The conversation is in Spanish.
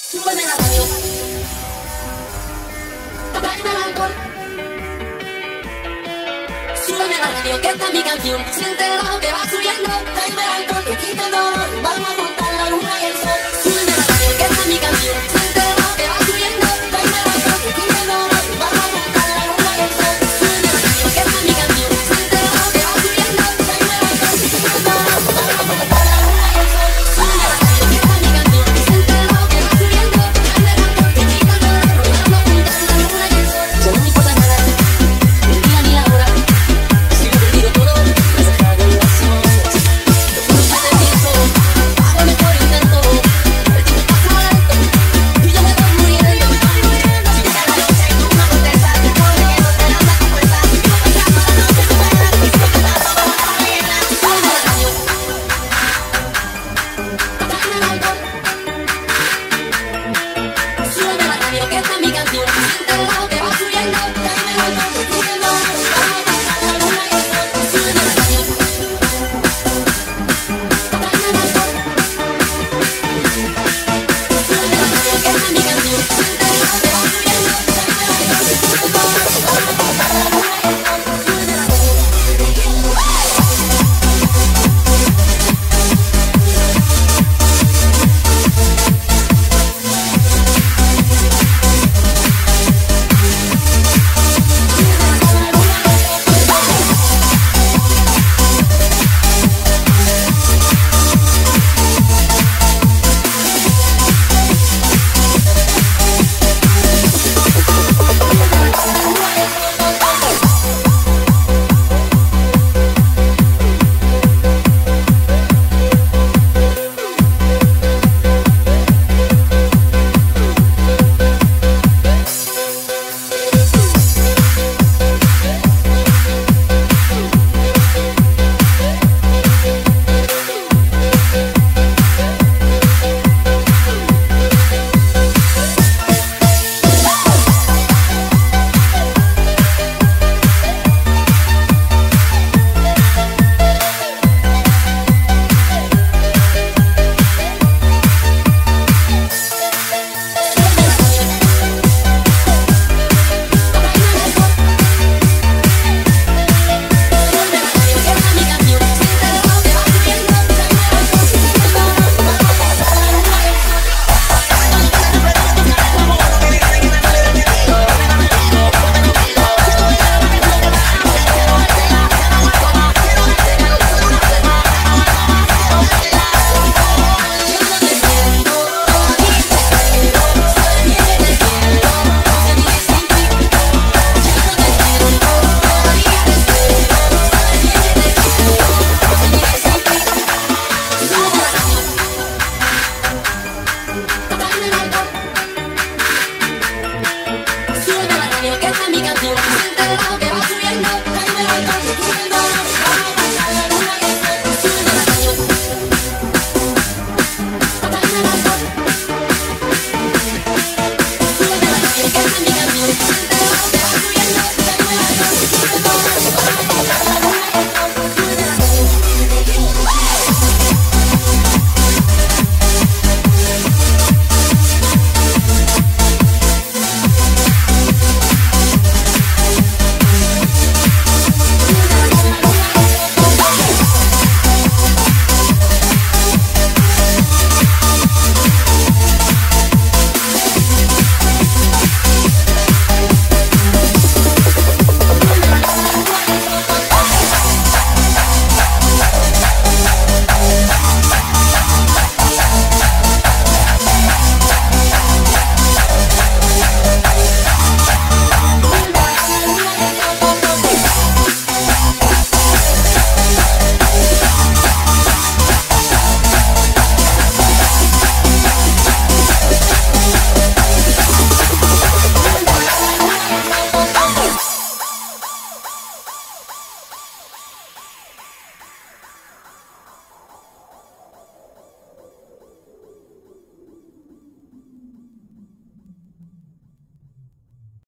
Súbeme la radio, tráeme el alcohol. Súbeme la radio, que esta es mi canción. Siente el bajo que va subiendo. Tráeme el alcohol, que quita el dolor. Vamos a montar la luna y el sol. Súbeme la radio, que esta es mi canción. Siente el bajo que va subiendo. Tráeme el alcohol, que quita el dolor. Vamos a montar la luna y el sol. Súbeme la radio, que esta es mi canción. Siente el bajo que va subiendo. Tráeme el alcohol, que quita el dolor. Vamos a montar la luna y el sol. Súbeme la radio, que esta es mi canción. Siente el bajo que va subiendo. Tráeme el alcohol, que quita el dolor. Vamos a montar la luna y el sol. Ya no me importa nada, ni el día ni la hora. Si lo perdido todo, me has dejado en las sombras. No puedo perder tiempo, hago el mejor intento. El tiempo pasa lento y yo me voy muriendo. Si me cae la noche y tú no contestas, te puedo que no te lanzas con fuerza. Si no pensando la noche supera, y si no te das todo la mañana. Súbeme la radio, tráeme el alcohol. Súbeme la radio, que esta es mi canción. Siente el bajo que va subiendo. Tráeme el alcohol, que quita el dolor. Vamos a montar la luna y el sol. Súbeme la radio, tráeme el alcohol. Súbeme la radio, que esta es mi canción. Siente el bajo que va subiendo. Tráeme el alcohol, que quita el dolor. Vamos a montar la luna y el sol. Súbeme la radio. Súbeme la radio, que esta es mi canción. Siente el bajo que